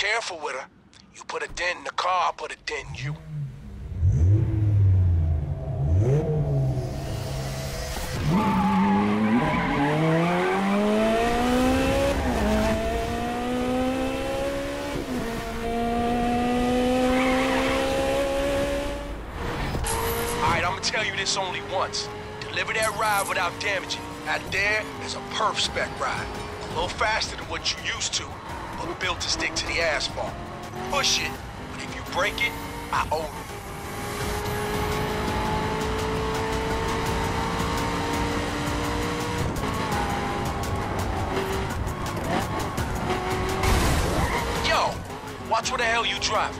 careful with her. You put a dent in the car, I'll put a dent in you. Alright, I'ma tell you this only once. Deliver that ride without damaging it. Out there is a perf spec ride. A little faster than what you used to, but built to stick to the asphalt. Push it, but if you break it, I own you. Yo, watch where the hell you driving.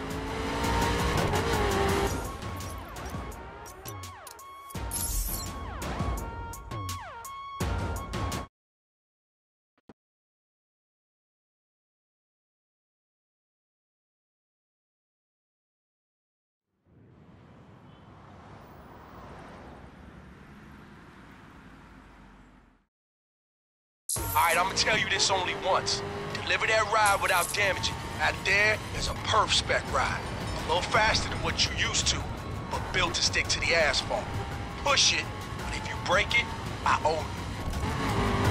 Alright, I'ma tell you this only once. Deliver that ride without damaging it. Out there is a perf spec ride. A little faster than what you used to, but built to stick to the asphalt. Push it, but if you break it, I own you.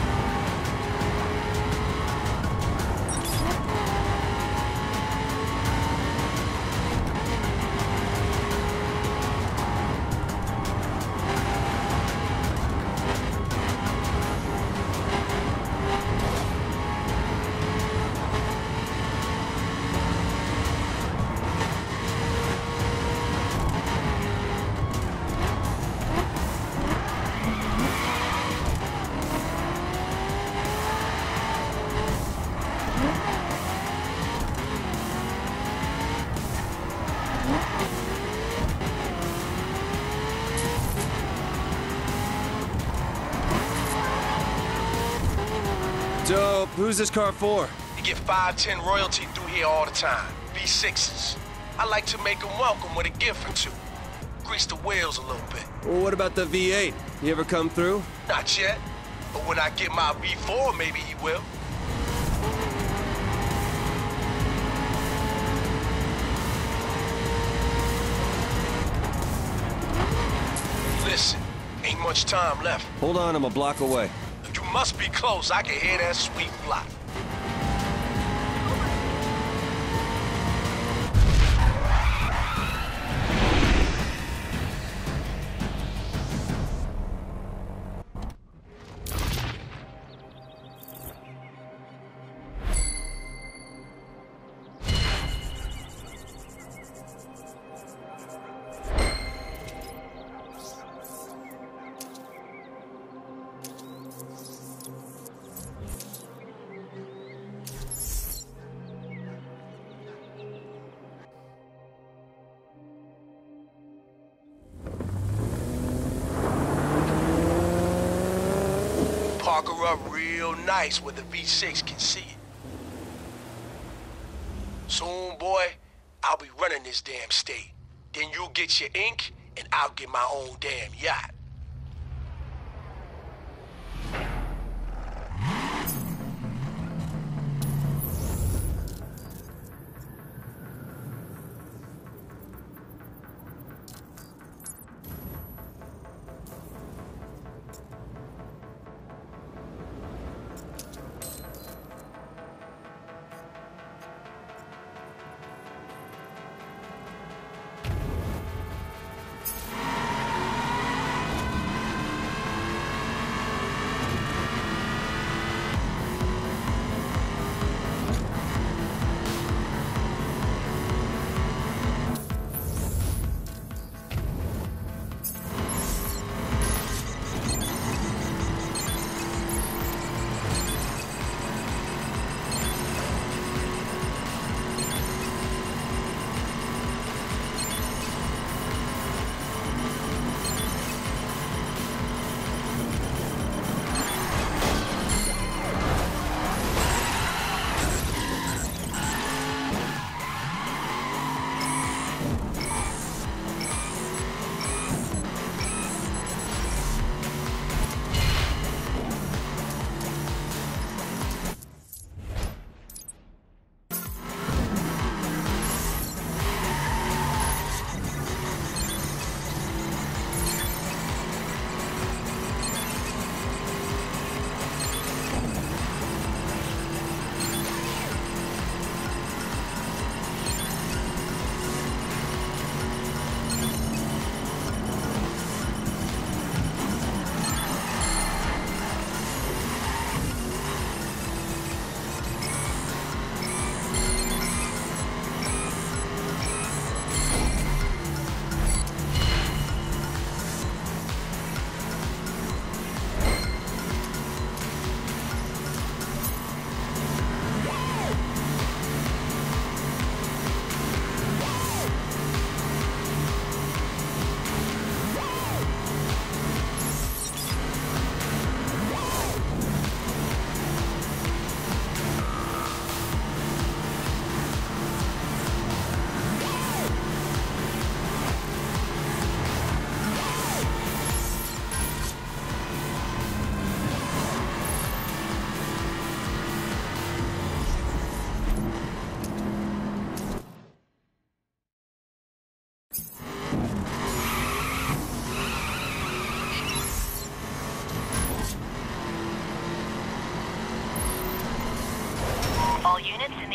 So, who's this car for? You get 510 royalty through here all the time. V6s. I like to make them welcome with a gift or two. Grease the wheels a little bit. Well, what about the V8? You ever come through? Not yet. But when I get my V4, maybe he will. Listen, ain't much time left. Hold on, I'm a block away. You must be close. I can hear that sweet block. Park her up real nice where the V6 can see it. Soon, boy, I'll be running this damn state. Then you'll get your ink, and I'll get my own damn yacht.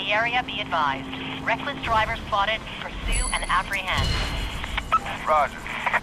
the area, be advised. Reckless driver spotted. Pursue and apprehend. Roger.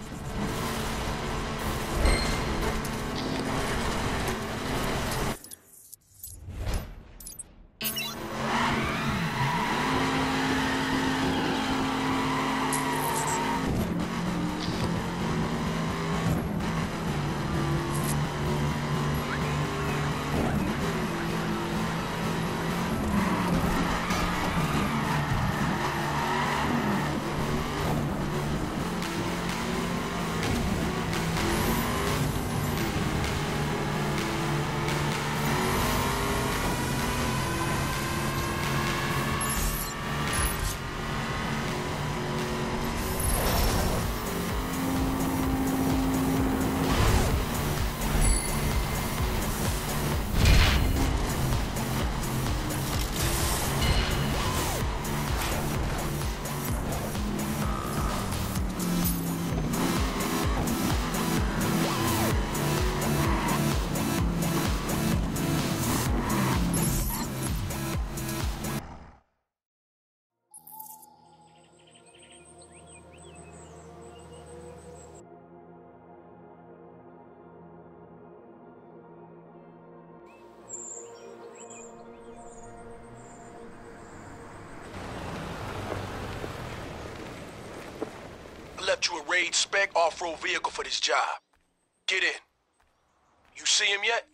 Left you a raid spec off-road vehicle for this job. Get in. You see him yet?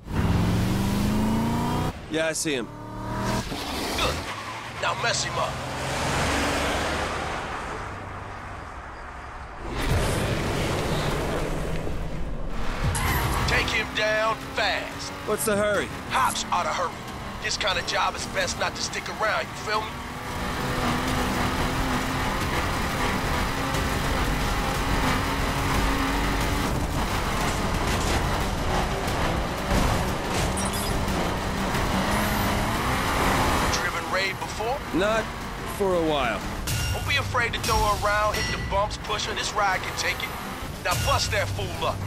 Yeah, I see him. Good. Now mess him up. Take him down fast. What's the hurry? Hops ought to hurry. This kind of job is best not to stick around, you feel me? Before? Not for a while. Don't be afraid to throw her around, hit the bumps, push her. This ride can take it. Now bust that fool up.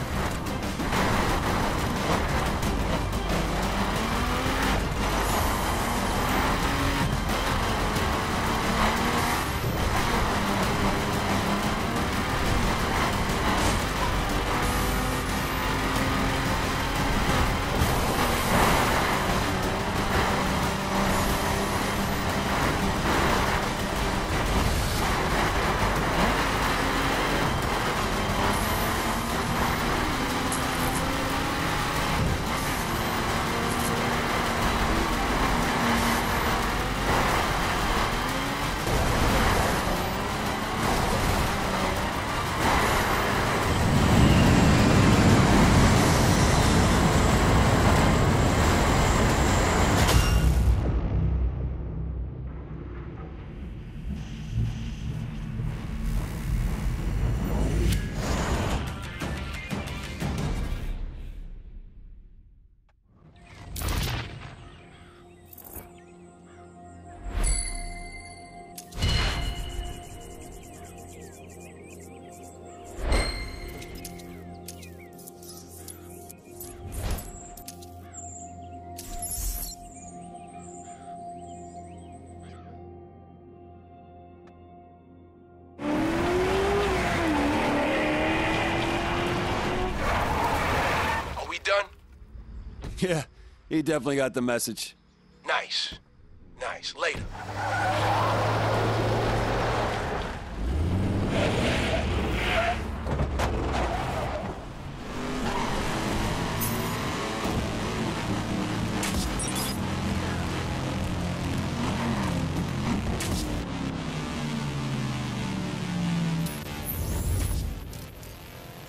Yeah, he definitely got the message. Nice. Nice. Later.